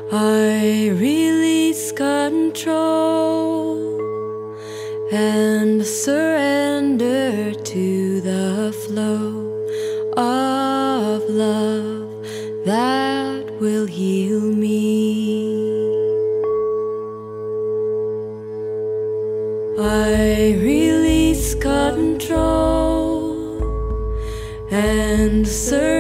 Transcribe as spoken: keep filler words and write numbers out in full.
I release control and surrender to the flow of love that will heal me. I release control and surrender